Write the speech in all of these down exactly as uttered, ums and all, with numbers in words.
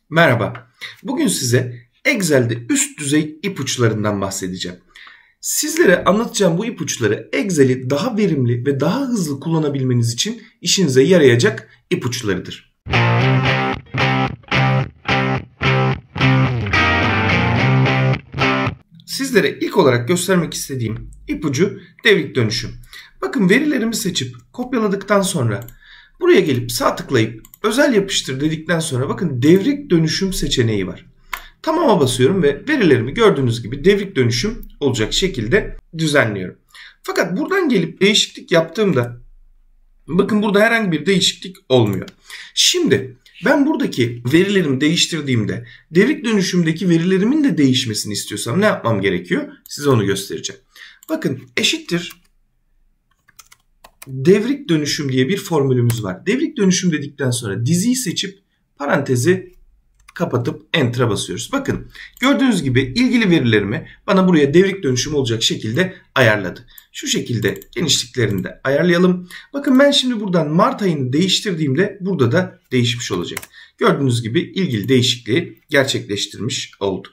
Merhaba. Bugün size Excel'de üst düzey ipuçlarından bahsedeceğim. Sizlere anlatacağım bu ipuçları Excel'i daha verimli ve daha hızlı kullanabilmeniz için işinize yarayacak ipuçlarıdır. Sizlere ilk olarak göstermek istediğim ipucu devrik dönüşüm. Bakın verilerimi seçip kopyaladıktan sonra buraya gelip sağ tıklayıp özel yapıştır dedikten sonra bakın devrik dönüşüm seçeneği var. Tamam'a basıyorum ve verilerimi gördüğünüz gibi devrik dönüşüm olacak şekilde düzenliyorum. Fakat buradan gelip değişiklik yaptığımda bakın burada herhangi bir değişiklik olmuyor. Şimdi ben buradaki verilerimi değiştirdiğimde devrik dönüşümdeki verilerimin de değişmesini istiyorsam ne yapmam gerekiyor? Size onu göstereceğim. Bakın eşittir devrik dönüşüm diye bir formülümüz var. Devrik dönüşüm dedikten sonra diziyi seçip parantezi kapatıp enter'a basıyoruz. Bakın gördüğünüz gibi ilgili verilerimi bana buraya devrik dönüşüm olacak şekilde ayarladı. Şu şekilde genişliklerini de ayarlayalım. Bakın ben şimdi buradan Mart ayını değiştirdiğimde burada da değişmiş olacak. Gördüğünüz gibi ilgili değişikliği gerçekleştirmiş oldu.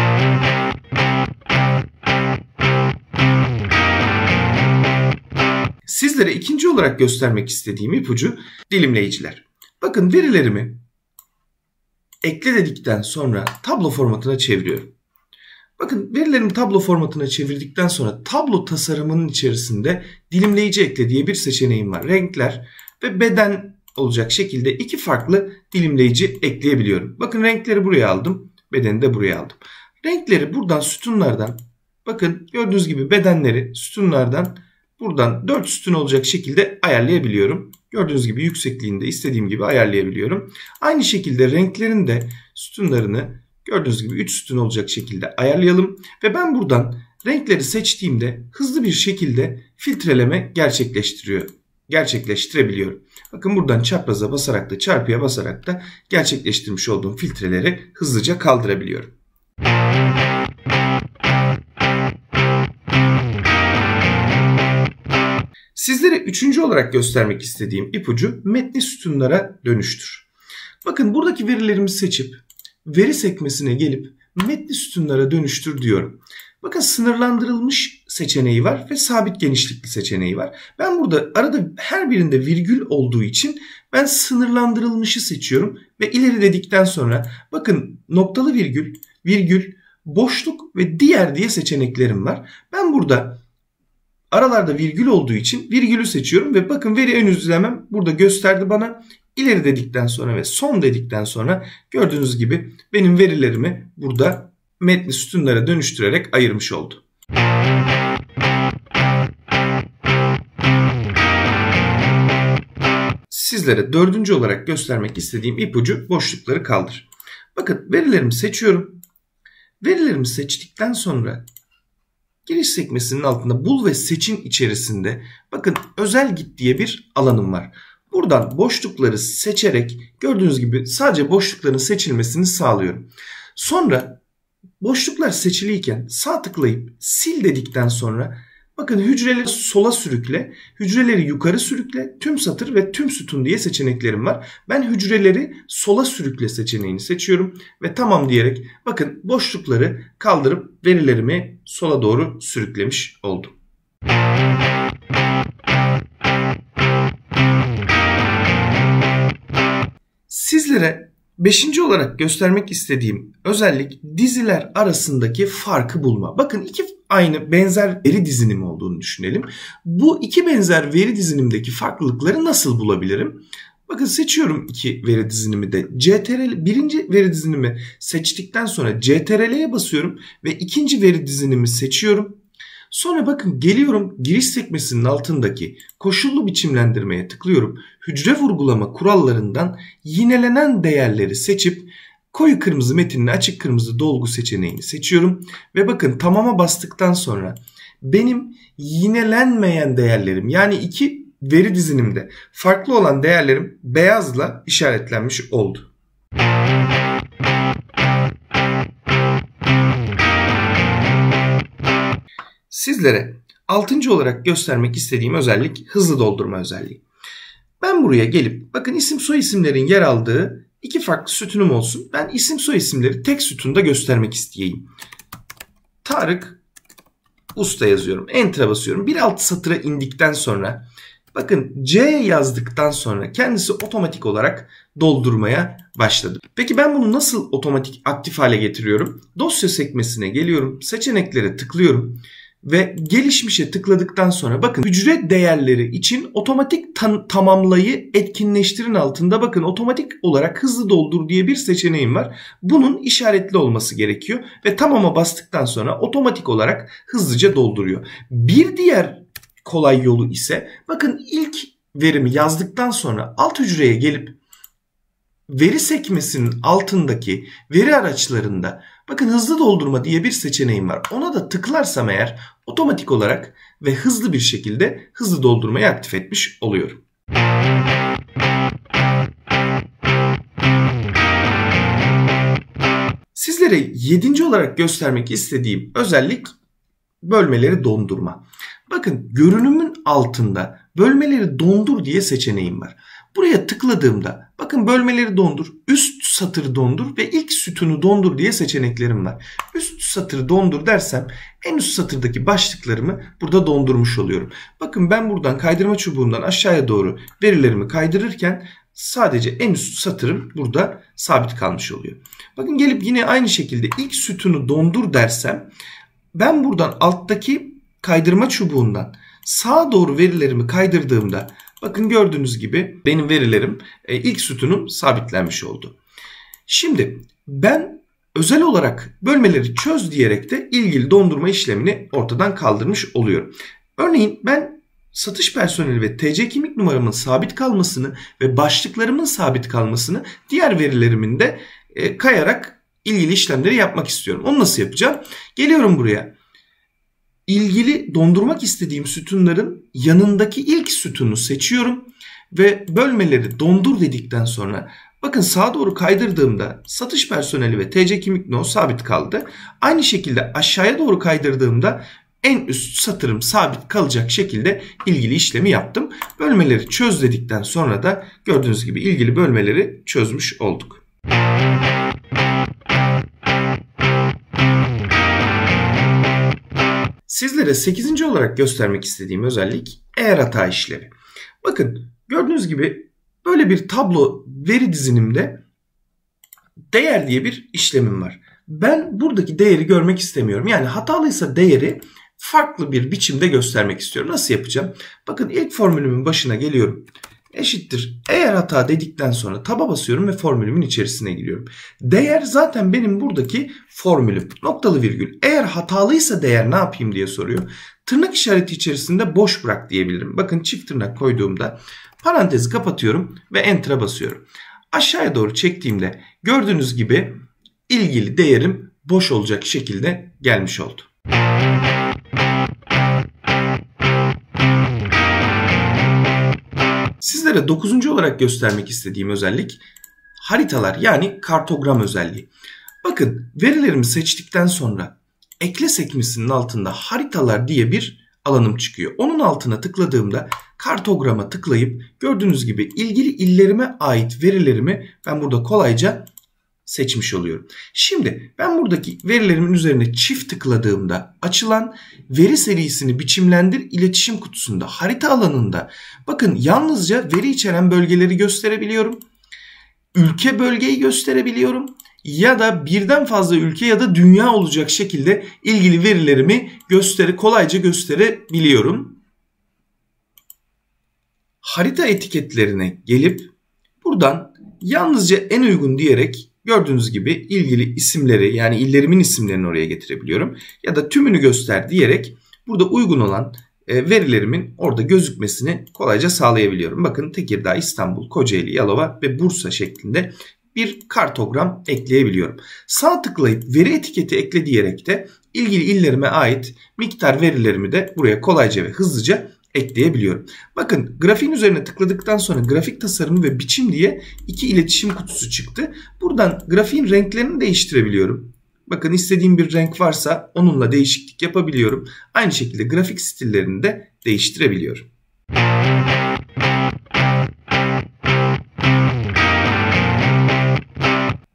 Sizlere ikinci olarak göstermek istediğim ipucu dilimleyiciler. Bakın verilerimi ekle dedikten sonra tablo formatına çeviriyorum. Bakın verilerimi tablo formatına çevirdikten sonra tablo tasarımının içerisinde dilimleyici ekle diye bir seçeneğim var. Renkler ve beden olacak şekilde iki farklı dilimleyici ekleyebiliyorum. Bakın renkleri buraya aldım, bedeni de buraya aldım. Renkleri buradan sütunlardan, bakın gördüğünüz gibi bedenleri sütunlardan buradan dört sütun olacak şekilde ayarlayabiliyorum. Gördüğünüz gibi yüksekliğini de istediğim gibi ayarlayabiliyorum. Aynı şekilde renklerin de sütunlarını gördüğünüz gibi üç sütun olacak şekilde ayarlayalım. Ve ben buradan renkleri seçtiğimde hızlı bir şekilde filtreleme gerçekleştiriyor. Gerçekleştirebiliyorum. Bakın buradan çapraza basarak da çarpıya basarak da gerçekleştirmiş olduğum filtreleri hızlıca kaldırabiliyorum. Sizlere üçüncü olarak göstermek istediğim ipucu metni sütunlara dönüştür. Bakın buradaki verilerimi seçip veri sekmesine gelip metni sütunlara dönüştür diyorum. Bakın sınırlandırılmış seçeneği var ve sabit genişlikli seçeneği var. Ben burada arada her birinde virgül olduğu için ben sınırlandırılmışı seçiyorum ve ileri dedikten sonra bakın noktalı virgül, virgül, boşluk ve diğer diye seçeneklerim var. Ben burada aralarda virgül olduğu için virgülü seçiyorum ve bakın veri ön yüzlemem burada gösterdi bana. İleri dedikten sonra ve son dedikten sonra gördüğünüz gibi benim verilerimi burada metni sütunlara dönüştürerek ayırmış oldu. Sizlere dördüncü olarak göstermek istediğim ipucu boşlukları kaldır. Bakın verilerimi seçiyorum. Verilerimi seçtikten sonra giriş sekmesinin altında bul ve seçin içerisinde bakın özel git diye bir alanım var. Buradan boşlukları seçerek gördüğünüz gibi sadece boşlukların seçilmesini sağlıyorum. Sonra boşluklar seçiliyken sağ tıklayıp sil dedikten sonra bakın hücreleri sola sürükle, hücreleri yukarı sürükle, tüm satır ve tüm sütun diye seçeneklerim var. Ben hücreleri sola sürükle seçeneğini seçiyorum ve tamam diyerek bakın boşlukları kaldırıp verilerimi sola doğru sürüklemiş oldum. Sizlere beşinci olarak göstermek istediğim özellik diziler arasındaki farkı bulma. Bakın iki aynı benzer veri dizinimi olduğunu düşünelim. Bu iki benzer veri dizinimdeki farklılıkları nasıl bulabilirim? Bakın seçiyorum iki veri dizinimi de. C T R L birinci veri dizinimi seçtikten sonra C T R L'ye basıyorum ve ikinci veri dizinimi seçiyorum. Sonra bakın geliyorum giriş sekmesinin altındaki koşullu biçimlendirmeye tıklıyorum. Hücre vurgulama kurallarından yinelenen değerleri seçip koyu kırmızı metinli açık kırmızı dolgu seçeneğini seçiyorum. Ve bakın tamama bastıktan sonra benim yinelenmeyen değerlerim yani iki veri dizinimde farklı olan değerlerim beyazla işaretlenmiş oldu. Sizlere altıncı olarak göstermek istediğim özellik hızlı doldurma özelliği. Ben buraya gelip bakın isim soy isimlerin yer aldığı iki farklı sütunum olsun. Ben isim soy isimleri tek sütunda göstermek isteyeyim. Tarık Usta yazıyorum. Enter'a basıyorum. Bir alt satıra indikten sonra bakın C yazdıktan sonra kendisi otomatik olarak doldurmaya başladı. Peki ben bunu nasıl otomatik aktif hale getiriyorum? Dosya sekmesine geliyorum. Seçeneklere tıklıyorum. Ve gelişmişe tıkladıktan sonra bakın hücre değerleri için otomatik tam tamamlayı etkinleştirin altında bakın otomatik olarak hızlı doldur diye bir seçeneğim var. Bunun işaretli olması gerekiyor ve tamama bastıktan sonra otomatik olarak hızlıca dolduruyor. Bir diğer kolay yolu ise bakın ilk verimi yazdıktan sonra alt hücreye gelip veri sekmesinin altındaki veri araçlarında bakın hızlı doldurma diye bir seçeneğim var. Ona da tıklarsam eğer otomatik olarak ve hızlı bir şekilde hızlı doldurmayı aktif etmiş oluyorum. Sizlere yedinci olarak göstermek istediğim özellik bölmeleri dondurma. Bakın görünümün altında bölmeleri dondur diye seçeneğim var. Buraya tıkladığımda bakın bölmeleri dondur, üst satırı dondur ve ilk sütunu dondur diye seçeneklerim var. Üst satırı dondur dersem en üst satırdaki başlıklarımı burada dondurmuş oluyorum. Bakın ben buradan kaydırma çubuğundan aşağıya doğru verilerimi kaydırırken sadece en üst satırım burada sabit kalmış oluyor. Bakın gelip yine aynı şekilde ilk sütunu dondur dersem ben buradan alttaki kaydırma çubuğundan sağa doğru verilerimi kaydırdığımda bakın gördüğünüz gibi benim verilerim ilk sütunum sabitlenmiş oldu. Şimdi ben özel olarak bölmeleri çöz diyerek de ilgili dondurma işlemini ortadan kaldırmış oluyorum. Örneğin ben satış personeli ve T C kimlik numaramın sabit kalmasını ve başlıklarımın sabit kalmasını diğer verilerimin de kayarak ilgili işlemleri yapmak istiyorum. Onu nasıl yapacağım? Geliyorum buraya. İlgili dondurmak istediğim sütunların yanındaki ilk sütunu seçiyorum ve bölmeleri dondur dedikten sonra bakın sağa doğru kaydırdığımda satış personeli ve T C kimlik no sabit kaldı. Aynı şekilde aşağıya doğru kaydırdığımda en üst satırım sabit kalacak şekilde ilgili işlemi yaptım. Bölmeleri çöz dedikten sonra da gördüğünüz gibi ilgili bölmeleri çözmüş olduk. Sizlere sekizinci olarak göstermek istediğim özellik eğer hata işlevi. Bakın gördüğünüz gibi böyle bir tablo veri dizinimde değer diye bir işlemim var. Ben buradaki değeri görmek istemiyorum. Yani hatalıysa değeri farklı bir biçimde göstermek istiyorum. Nasıl yapacağım? Bakın ilk formülümün başına geliyorum. Eşittir eğer hata dedikten sonra taba basıyorum ve formülümün içerisine giriyorum. Değer zaten benim buradaki formülüm. Noktalı virgül. Eğer hatalıysa değer ne yapayım diye soruyor. Tırnak işareti içerisinde boş bırak diyebilirim. Bakın çift tırnak koyduğumda parantezi kapatıyorum ve enter'a basıyorum. Aşağıya doğru çektiğimde gördüğünüz gibi ilgili değerim boş olacak şekilde gelmiş oldu. Sizlere dokuzuncu olarak göstermek istediğim özellik haritalar yani kartogram özelliği. Bakın verilerimi seçtikten sonra ekle sekmesinin altında haritalar diye bir alanım çıkıyor. Onun altına tıkladığımda kartograma tıklayıp gördüğünüz gibi ilgili illerime ait verilerimi ben burada kolayca seçmiş oluyorum. Şimdi ben buradaki verilerimin üzerine çift tıkladığımda açılan veri serisini biçimlendir iletişim kutusunda harita alanında bakın yalnızca veri içeren bölgeleri gösterebiliyorum. Ülke bölgeyi gösterebiliyorum. Ya da birden fazla ülke ya da dünya olacak şekilde ilgili verilerimi gösteri kolayca gösterebiliyorum. Harita etiketlerine gelip buradan yalnızca en uygun diyerek gördüğünüz gibi ilgili isimleri yani illerimin isimlerini oraya getirebiliyorum. Ya da tümünü göster diyerek burada uygun olan verilerimin orada gözükmesini kolayca sağlayabiliyorum. Bakın Tekirdağ, İstanbul, Kocaeli, Yalova ve Bursa şeklinde bir kartogram ekleyebiliyorum. Sağ tıklayıp veri etiketi ekle diyerek de ilgili illerime ait miktar verilerimi de buraya kolayca ve hızlıca ekleyebiliyorum. Bakın grafiğin üzerine tıkladıktan sonra grafik tasarımı ve biçim diye iki iletişim kutusu çıktı. Buradan grafiğin renklerini değiştirebiliyorum. Bakın istediğim bir renk varsa onunla değişiklik yapabiliyorum. Aynı şekilde grafik stillerini de değiştirebiliyorum.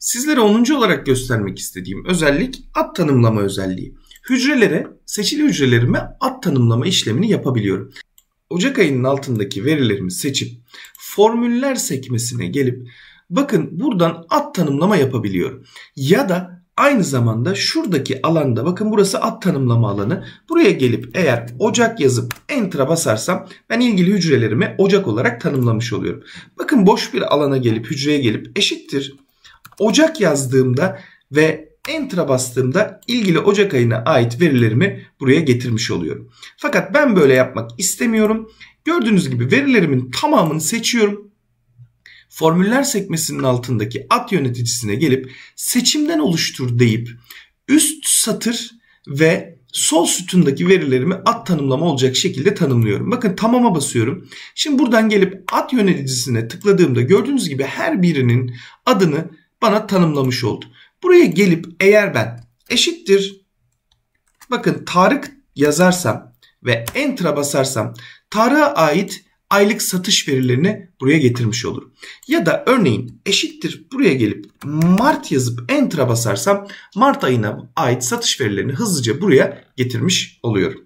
Sizlere onuncu olarak göstermek istediğim özellik ad tanımlama özelliği. Hücrelere, seçili hücrelerime ad tanımlama işlemini yapabiliyorum. Ocak ayının altındaki verilerimi seçip formüller sekmesine gelip bakın buradan ad tanımlama yapabiliyorum. Ya da aynı zamanda şuradaki alanda, bakın burası ad tanımlama alanı. Buraya gelip eğer Ocak yazıp Enter'a basarsam ben ilgili hücrelerimi Ocak olarak tanımlamış oluyorum. Bakın boş bir alana gelip hücreye gelip eşittir Ocak yazdığımda ve Enter'a bastığımda ilgili Ocak ayına ait verilerimi buraya getirmiş oluyorum. Fakat ben böyle yapmak istemiyorum. Gördüğünüz gibi verilerimin tamamını seçiyorum. Formüller sekmesinin altındaki ad yöneticisine gelip seçimden oluştur deyip üst satır ve sol sütundaki verilerimi ad tanımlama olacak şekilde tanımlıyorum. Bakın tamama basıyorum. Şimdi buradan gelip ad yöneticisine tıkladığımda gördüğünüz gibi her birinin adını bana tanımlamış oldu. Buraya gelip eğer ben eşittir bakın Tarık yazarsam ve Enter'a basarsam Tarık'a ait aylık satış verilerini buraya getirmiş olurum. Ya da örneğin eşittir buraya gelip Mart yazıp Enter'a basarsam Mart ayına ait satış verilerini hızlıca buraya getirmiş oluyorum.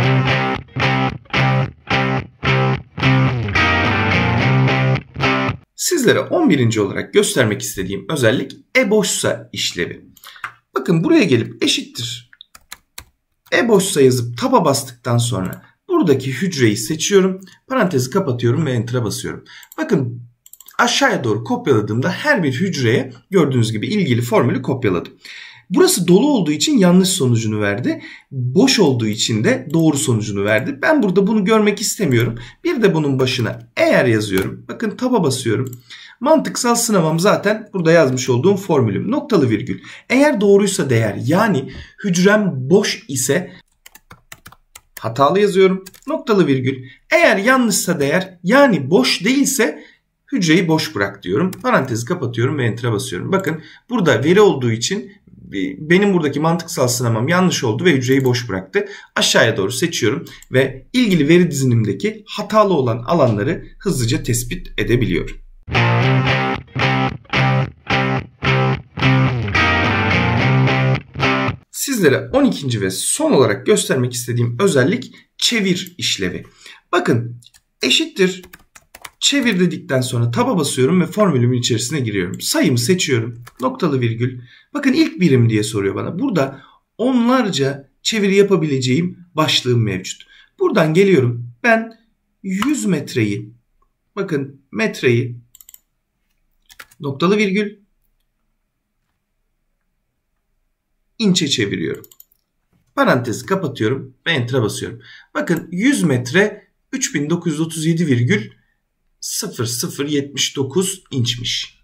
Sizlere on birinci olarak göstermek istediğim özellik e-boşsa işlevi. Bakın buraya gelip eşittir e-boşsa yazıp taba bastıktan sonra buradaki hücreyi seçiyorum. Parantezi kapatıyorum ve Enter'a basıyorum. Bakın aşağıya doğru kopyaladığımda her bir hücreye gördüğünüz gibi ilgili formülü kopyaladım. Burası dolu olduğu için yanlış sonucunu verdi. Boş olduğu için de doğru sonucunu verdi. Ben burada bunu görmek istemiyorum. Bir de bunun başına eğer yazıyorum. Bakın taba basıyorum. Mantıksal sınavım zaten burada yazmış olduğum formülüm. Noktalı virgül. Eğer doğruysa değer, yani hücrem boş ise hatalı yazıyorum. Noktalı virgül. Eğer yanlışsa değer, yani boş değilse hücreyi boş bırak diyorum. Parantezi kapatıyorum ve Enter'a basıyorum. Bakın burada veri olduğu için benim buradaki mantıksal sınamam yanlış oldu ve hücreyi boş bıraktı. Aşağıya doğru seçiyorum ve ilgili veri dizinimdeki hatalı olan alanları hızlıca tespit edebiliyorum. Sizlere on ikinci ve son olarak göstermek istediğim özellik çevir işlevi. Bakın eşittir çevir dedikten sonra taba basıyorum ve formülümün içerisine giriyorum. Sayımı seçiyorum. Noktalı virgül. Bakın ilk birim diye soruyor bana. Burada onlarca çeviri yapabileceğim başlığım mevcut. Buradan geliyorum. Ben yüz metreyi, bakın metreyi, noktalı virgül, inçe çeviriyorum. Parantezi kapatıyorum ve Enter'a basıyorum. Bakın yüz metre üç bin dokuz yüz otuz yedi virgül sıfır sıfır yetmiş dokuz inçmiş.